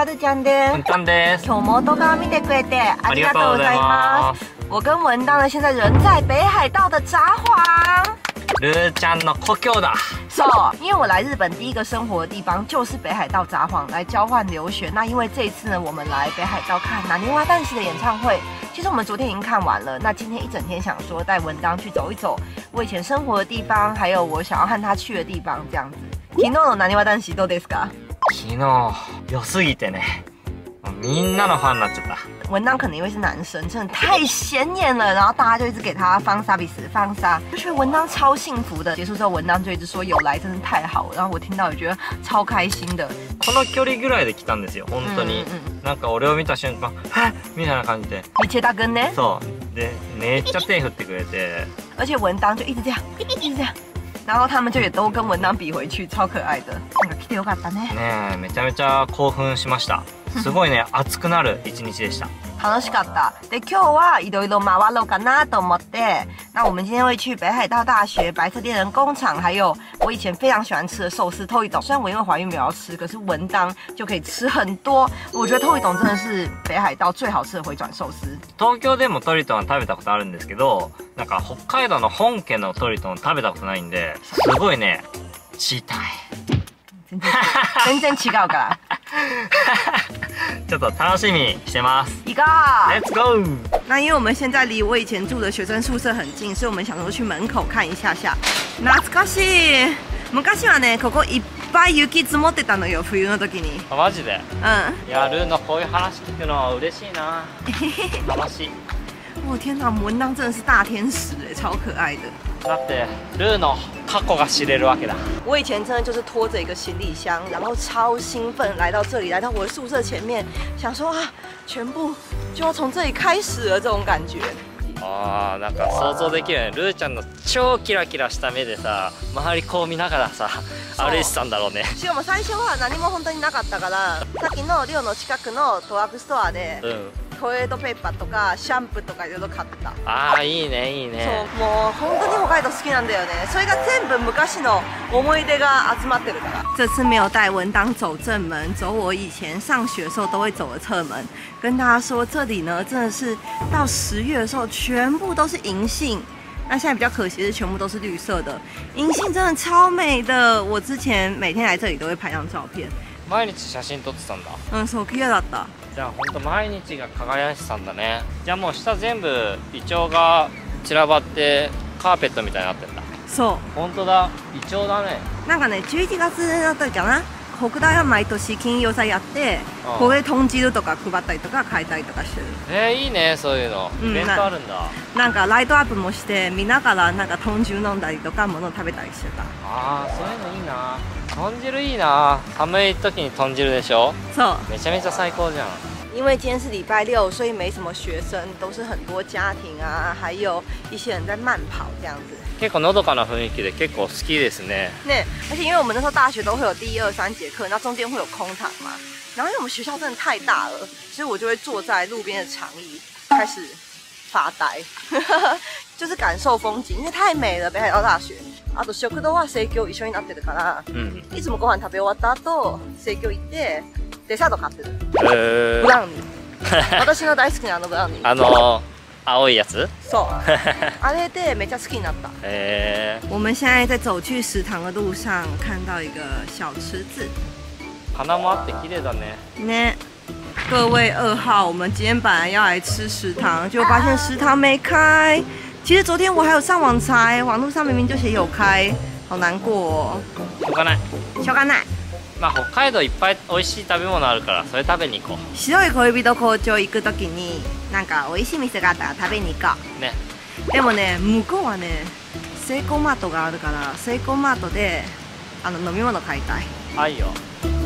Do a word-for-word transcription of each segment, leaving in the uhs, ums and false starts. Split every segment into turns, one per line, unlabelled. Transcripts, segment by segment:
はるちゃんです。
文丹です。
今日も動画見てくれてありがとうございます。我跟文当呢，现在人在北海道的札幌。
ルーちゃんの故郷だ。
So， 因为我来日本第一个生活的地方就是北海道札幌来交换留学。那因为这一次呢，我们来北海道看南泥洼蛋士的演唱会。其实我们昨天已经看完了，那今天一整天想说带文当去走一走我以前生活的地方，还有我想要和他去的地方，这样子。昨日の南泥洼蛋士どうですか？
昨日良すぎてね。みんなのファンになっちゃった。
文当可能因为是男生，真的太显眼了，然后大家就一直给他放沙比斯放沙，就觉得文当超幸福的。结束之后，文当就一直说有来真是太好了，然后我听到也觉得超开心的。
この距離ぐらいで来たんですよ、本当に。なんか俺を見た瞬間、えっみたいな感じで。道枝君ね。そうでめっちゃ手振ってくれて。
而且文当就一直这样，一直这样。然后他们就也都跟文当比回去，超可愛的。なんか来てよかったね。ね
え、めちゃめちゃ興奮しました。すごいね、熱くなる一日でした。
楽しかった。で、今日はいろいろ回ろうかなと思って。那我们今天会去北海道大学白色恋人工厂，还有我以前非常喜欢吃的寿司透一董。虽然我因为怀孕没有要吃，可是文当就可以吃很多。我觉得透一董真的是北海道最好吃的回转寿司。
東京でもトリトンは食べたことあるんですけど、なんか北海道の本家のトリトン食べたことないんで、すごいね、知りたい。
全然違うから。
ちょっと楽しみしてます。
行こう
Let's go。
那因为我们现在离我以前住的学生宿舍很近，所以我们想说去门口看一下下。懐かしい。昔はね、ここいっぱい雪積もってたのよ、冬の時に。
マジで？
うん。
いや、ルーのこういう話聞くのは嬉しいな。楽しい。
我天哪，文当真的是大天使哎，超可爱的。
だってルーの過去が知れるわけだ。
我以前真的就是拖着一个行李箱，然后超兴奋来到这里，来到我的宿舍前面，想说啊，全部就要从这里开始了，这种感觉。
あー、なんか想像できるね。ルーちゃんの超キラキラした目でさ、周りこう見ながらさ、歩いてたんだろうね。
しかも最初は何も本当になかったから、さっきの寮の近くのドラッグストアで。うん、トイレットペーパーとかシャンプーとかいろいろ買った。
ああ、いいねいいね。
そう、もう本当に北海道好きなんだよね。それが全部昔の思い出が集まってるから。这次没有带文当走正门，走我以前上学的时候都会走的侧门。跟大家说，这里呢真的是到十月的时候全部都是银杏。那现在比较可惜的是全部都是绿色的，银杏真的超美的。我之前每天来这里都会拍张照片。
毎日写真撮ってたんだ。
うん、そう綺麗だった。
じゃあ本当毎日が輝いてたんだね。じゃあもう下全部イチョウが散らばってカーペットみたいになってんだ。そう。本当だ、イチョウだね。なんかね、じゅういちがつだったかな。北大は毎年金曜祭やって、これ豚汁とか配ったりとか変えたりとかしてる。えー、いいね、そういうの。イベントあるんだ。なんかライトアップもして見ながらなんか豚汁飲んだりとか物食べたりしてた。ああ、そういうのいいな。豚汁いいな。寒い時に豚汁でしょ。そう。めちゃめちゃ最高じゃん。因为今天是礼拜六，所以没什么学生，都是很多家庭啊，还有一些人在慢跑这样子。結構のどかな雰囲気で結構好きですね。ね，而且因为我们那时候大学都会有第一二三节课，然后中间会有空堂嘛，然后因为我们学校真的太大了，所以我就会坐在路边的长椅开始发呆，就是感受风景，因为太美了，北海道大学。あと食堂は生協一緒になってるから、うん、いつもご飯食べ終わった後生協行ってデザート買ってる。ブラウニー。私の大好きなあのブラウニー。あの青いやつ？そう。あれでめっちゃ好きになった。えー。我们现在在走去食堂的路上，看到一个小池子。花もあって綺麗だね。ね。各位二号，我们今天本来要来吃食堂，结果发现食堂没开。其实昨天我还有上网查，网络上明明就写有开，好难过哦。しょうがない。しょうがない。まあ北海道いっぱい美味しい食べ物あるからそれ食べに行こう。白い恋人校長行くときになんか美味しい店があったら食べに行こう。ね。でもね、向こうはね、セイコーマートがあるからセイコーマートであの飲み物買いたい。はいよ。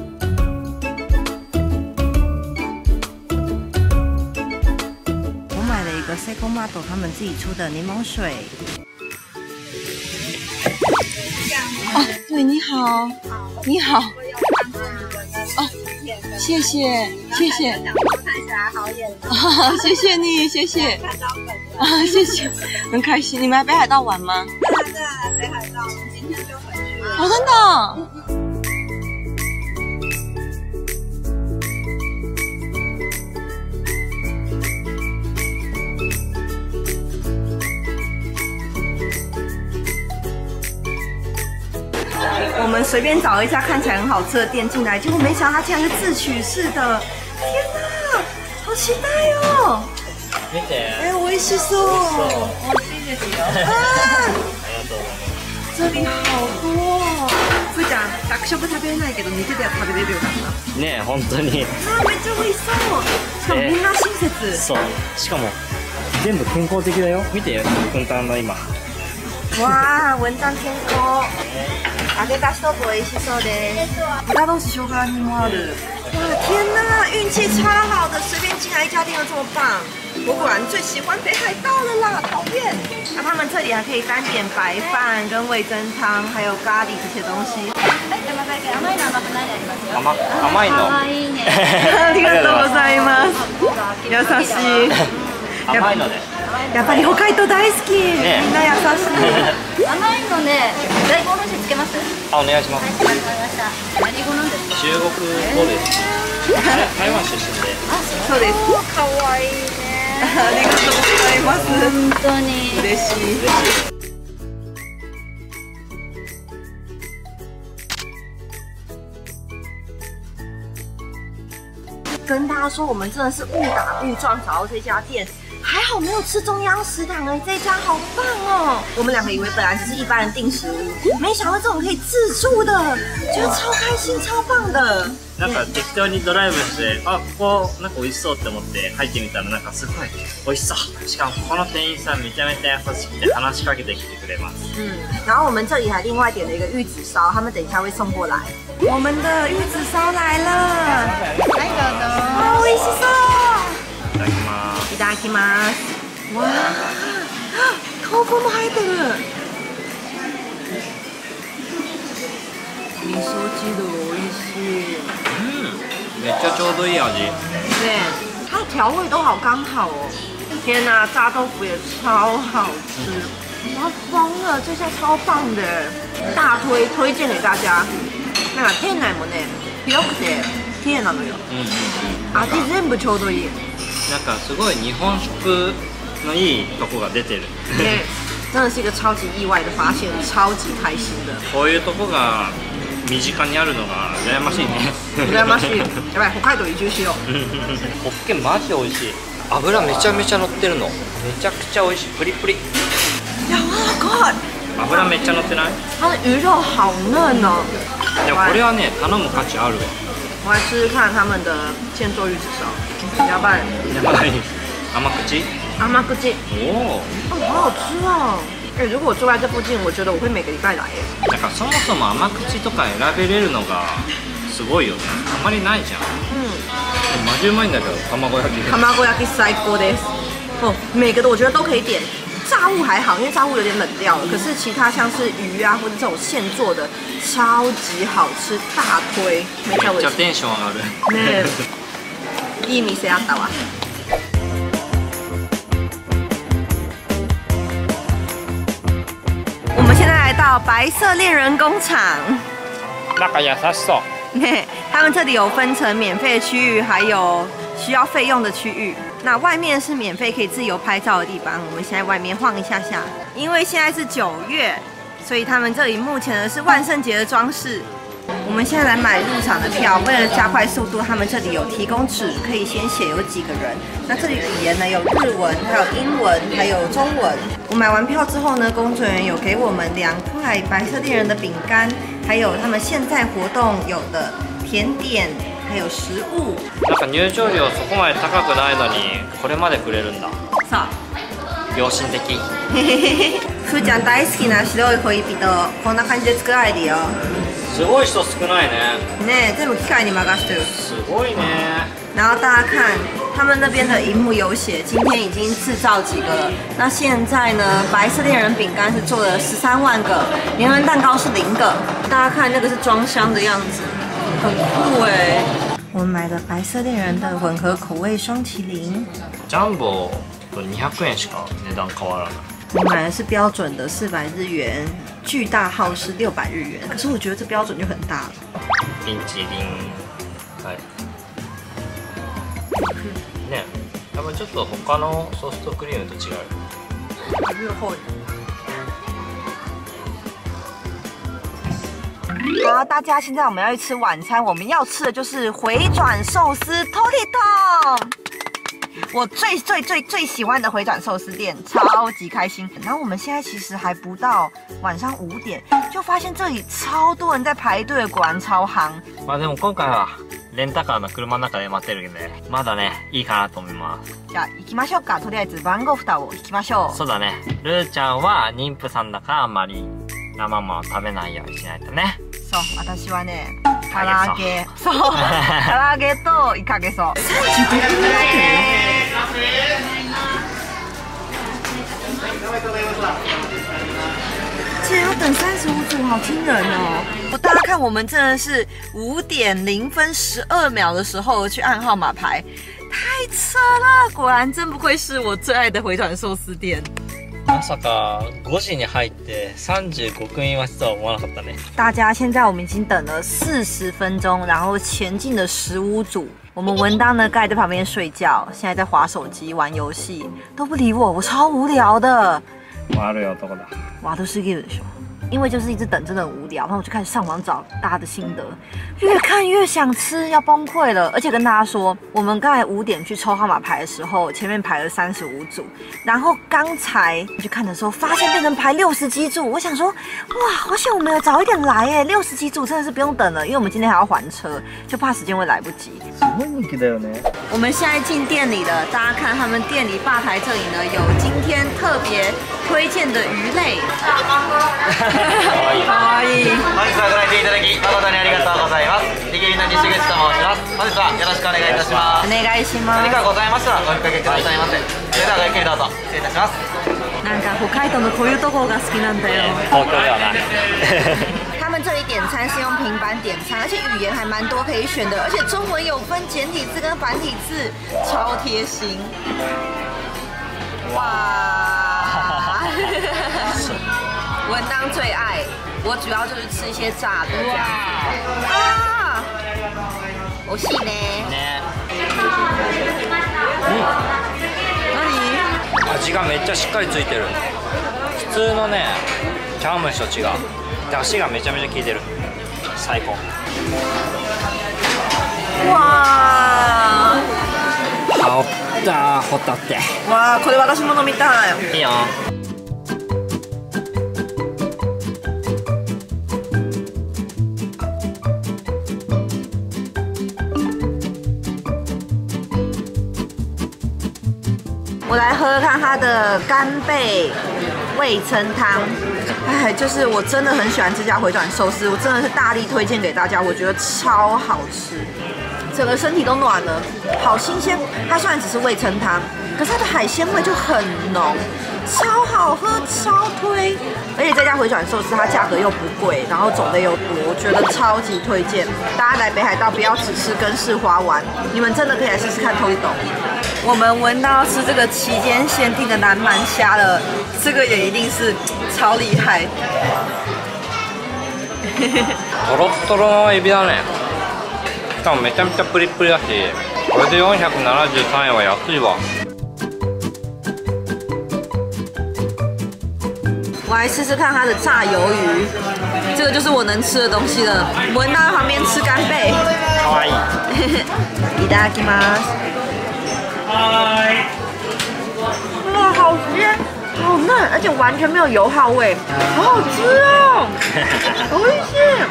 买了一个 Seiko Mato 他们自己出的柠檬水。哦，对，你好，你好。哦，谢谢，谢谢。看起来好眼熟。啊，谢谢你，谢谢。啊，谢谢，很开心。你们来北海道玩吗？对对，来北海道，我们今天就回去了。哦，真的。
我们随便找一家看起来很好吃的店进来，结果没想到它竟然是自取式的。天哪，好期待哦！
見て。
哎，美味しそう。
美味しいですよ。
啊！
ありがとうございます。
这里好多哦。ふーちゃん、学食食べれないけど、肉では食べれるようになった。
ねえ、本当に。
あ、めっちゃ美味しそう。しかもみんな親切。
そう。しかも全部健康的だよ。見て、くんたんの今。
哇，文旦天空。揚げた一つ美味しそうです。豚肉生姜煮もある。哇，天哪，运气超好的，随便进来一家店都这么棒。我果然最喜欢北海道了啦，讨厌。那、啊、他们这里还可以单点白饭跟味噌汤，还有咖喱这些东西。
甘甘いの。
ありがとうございます。優しい。
甘いので。
やっぱり北海道大好き。ね、みんな優しい。
甘いのね、大根おろしつけます。
あ、お願いします。
はい、わかりました。何語なんですか。
中国語です。台湾出身で。
あ、そうです。
可愛いね。
ありがとうございます。
本当に
嬉しい。嬉しい。跟大家说，我们真的是误打误撞找到这家店，还好没有吃中央食堂哎，这家好棒哦！我们两个以为本来只是一般人订食物，没想到这种可以自助的，觉得超开心、超棒的。
なんか適当にドライブして、あ、ここなんか美味しそうって思って入ってみたらなんかすごい美味しそう。しかもここの店員さんめちゃめちゃ優しくて話しかけてきてくれます。嗯，
然后我们这里还另外点了一个玉子烧，他们等一下会送过来。我们的玉子烧来了，
はいどうぞ。
好美味しそう。
いただきます。
いただきます。わあ、豆腐も入ってる。味噌汁美味しい。
うん、めっちゃちょうどいい味。
对，它的调味都好刚好哦。天哪，炸豆腐也超好吃，我要疯了，这下超棒的，大推推荐给大家。なんか店内もね、広くて綺麗なのよ。うんうんうん。味全部ちょうどいい。
なんかすごい日本食のいいとこが出てる。
ね、真的是一个超级意外的发现，超级开心的。
こういうとこが身近にあるのが羨ましいね。
羨ましい。やばい、北海道移住しよう。
ホッケマジで美味しい。油めちゃめちゃ乗ってるの。めちゃくちゃ美味しい。プリプリ。
柔らかい。
油めっちゃ乗ってない？
它的鱼肉好嫩哦。
いや、これはね、頼む価値あるわ。
我来试试看他们的现做玉子烧。やばい。
やばい。甘口？
甘口。
おお。
哦，好好吃哦。哎，如果我住在这附近，我觉得我会每个礼拜来耶。
なんかそもそも甘口とか選べれるのがすごいよね。あまりないじゃん。うん。マジうまいんだけど、卵焼き。
卵焼き最高です。哦，每个的我觉得都可以点。炸物还好，因为炸物有点冷掉了。可是其他像是鱼啊，或者这种现做的，超级好吃，大推。めっちゃ美味しい。めっちゃ
テンション上がる。
ねえ。いい店あったわ。我们现在来到白色恋人工厂。
なんか優しそう。
他们这里有分成免费的区域，还有需要费用的区域。那外面是免费可以自由拍照的地方，我们现在外面晃一下下。因为现在是九月，所以他们这里目前的是万圣节的装饰。我们现在来买入场的票，为了加快速度，他们这里有提供纸，可以先写有几个人。那这里语言呢有日文，还有英文，还有中文。我买完票之后呢，工作人员有给我们两块白色恋人的饼干，还有他们现在活动有的甜点。还有食物。
なんか入場料そこまで高くないのにこれまでくれるんだ。
そう。
良心的。
ふーちゃん大好きな白いホイップとこんな感じで作られるよ。
すごい人少ないね。
ねえ、全部機械に任せてる。
すごいね。
然后大家看，他们那边的荧幕有写，今天已经制造几个了。那现在呢，白色恋人饼干是做了十三万个，年轮蛋糕是零个。大家看那个是装箱的样子。很酷哎！我们买的白色恋人的混合口味双麒麟，
ジャンボとにひゃくえんしか値段変わらない。
我买的是标准的四百日元，巨大号是六百日元。可是我觉得这标准就很大了。
冰淇淋，はい。ね、多分ちょっと他のソフトクリームと違う。
越厚。 好，大家现在我们要去吃晚餐，我们要吃的就是回转寿司 Torito。我最最最最喜欢的回转寿司店，超级开心。然后我们现在其实还不到晚上五点，就发现这里超多人在排队，果然超夯。
まあでも今回はレンタカーの車の中で待ってるんで、まだねいいかなと思います。
じゃあ行きましょうか。とりあえず番号札を引きましょう。
そうだね。ルーちゃんは妊婦さんだからあんまり生もの食べないようにしないとね。
そう、私はね、唐揚げ、そう、唐揚げとイカゲソ。三十五分だけ。竟然要等三十五组，好惊人哦！大家看，我们真的是五点零分十二秒的时候去按号码牌，太扯了！果然真不愧是我最爱的回转寿司店。
まさかごじに入ってさんじゅうご分待ちとは思わなかったね。
大家现在我们已经等了四十分钟，然后前进了十五组。我们文当呢，盖在旁边睡觉，现在在滑手机玩游戏，都不理我，我超无聊的。
悪い男だ。
哇，都是一个人说。因为就是一直等，真的很无聊，然后我就开始上网找大家的心得，越看越想吃，要崩溃了。而且跟大家说，我们刚才五点去抽号码牌的时候，前面排了三十五组，然后刚才去看的时候，发现变成排六十几组。我想说，哇，好险我们有早一点来耶！六十几组真的是不用等了，因为我们今天还要还车，就怕时间会来不及。我们现在进店里了，大家看他们店里吧台这里呢，有今天特别推荐的鱼类。かわいい。かわいい。本日はご来店いただき誠にありがとうございます。リキビの西口と申します。本日はよろしくお願いいたします。お願いします。何かございましたらお声掛けくださいませ。それではごゆっくりどうぞ。失礼いたします。なんか北海道のこういうところが好きなんだよ。東京だな。他们这里点餐是用平板点餐，而且语言还蛮多可以选的，而且中文有分简体字跟繁体字，超贴心。哇！文当最爱，我主要就是吃一些炸的这样子。啊，美味しいね。ね。うん。何？味がめっちゃしっかりついてる。普通のね、茶碗蒸しと違う。出汁がめちゃめちゃ効いてる。最高。わー。羽織ったホタテ。わー、これ私も飲みたい。いいよ。我来喝喝看它的干贝味噌汤，哎，就是我真的很喜欢这家回转寿司，我真的是大力推荐给大家，我觉得超好吃，整个身体都暖了，好新鲜。它虽然只是味噌汤，可是它的海鲜味就很浓，超好喝，超推。而且这家回转寿司它价格又不贵，然后种类又多，我觉得超级推荐。大家来北海道不要只吃根式花丸，你们真的可以来試試看Torito。我们闻到吃这个期间限定的南蛮虾了，这个也一定是超厉害。
トロットロのエビだね。しかもめちゃめちゃプリップリだし、これでよんひゃくななじゅうさんえんは安いわ。
我来试试看它的炸鱿鱼，这个就是我能吃的东西了。闻到旁边吃干贝，
かわいい。
いただきます。哇，好鲜，好嫩，而且完全没有油耗味，好好吃哦，好味しい。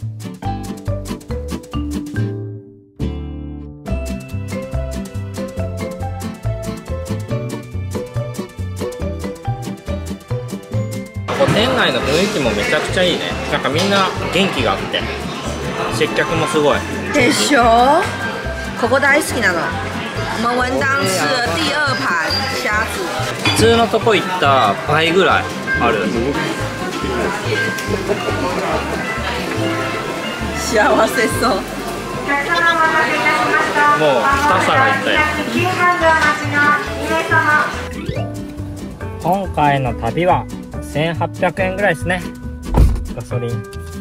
店内の雰囲気もめちゃくちゃいいね。なんかみんな元気があって接客もすごい。
でしょ？ここ大好きなの。我们文当吃了第二盘虾子，
普通のとこ行った倍ぐらいある。
幸せそう。
もう二皿いったよ。今回の旅はせんはっぴゃくえんぐらいですね。ガソリン。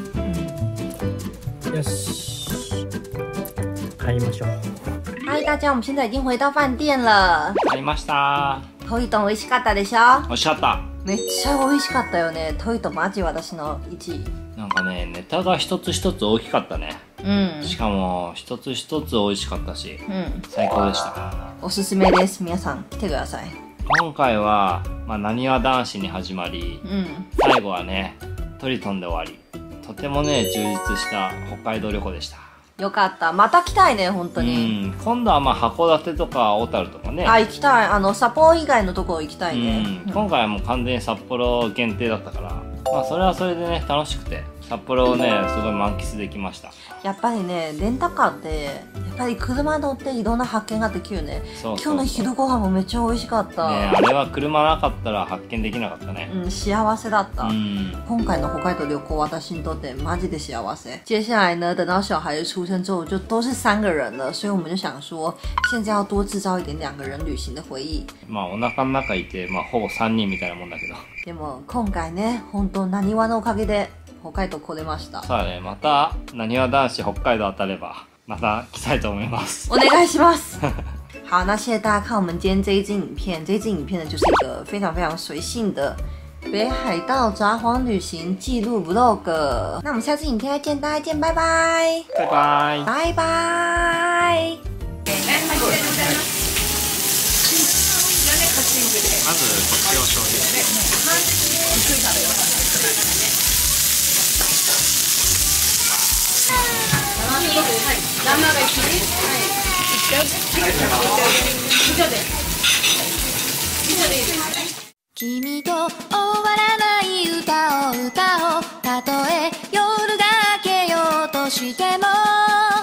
よし、帰りましょう。
嗨，大家，我们现在已经回到饭店了。
帰りました。
Torito美味しかったでしょ？
美味しかった。
めっちゃ美味しかったよね。Toritoマジ私のいちい。
なんかね、ネタが一つ一つ大きかったね。うん。しかも一つ一つ美味しかったし、うん、最高でした。
おすすめです。皆さん来てください。
今回はまあなにわ男子に始まり、うん、最後はねトリトンで終わり、とてもね充実した北海道旅行でした。
よかった。また来たいね、本当に。
うん、今度はまあ函館とか小樽とかね。
あ、行きたい。あの札幌以外のところ行きたいね。
うん、今回はもう完全に札幌限定だったから、まあそれはそれでね楽しくて、札幌をねすごい満喫できました。
やっぱりね、レンタカーってやっぱり車乗っていろんな発見ができるね。そうそうそう、今日の昼ご飯もめっちゃ美味しかった。
ね、あれは車なかったら発見できなかったね。
うん、幸せだった。うん、今回の北海道旅行、私にとってマジで幸せ。接下来呢，等到小孩子出生之后，就都是三个人了，所以我们就想说，现在要多制造一点两个人旅行的回忆。
まあお腹の中いて、まあほぼ三人みたいなもんだけど。
でも今回ね、本当なにわのおかげで北海道来れました。
そうだね、またなにわ男子北海道当たればまた来たいと思います。
お願いします。好，那谢谢大家看我们今天这一支影片。这一支影片呢，就是一个非常非常随性的北海道札幌旅行记录 vlog。那我们下次影片再见，大家见，拜拜，
拜拜，
拜拜。
まずこっちを消費して
生が一緒です。はい。以上です。以上でいいです。君と終わらない歌を歌おう。たとえ夜が明けようとしても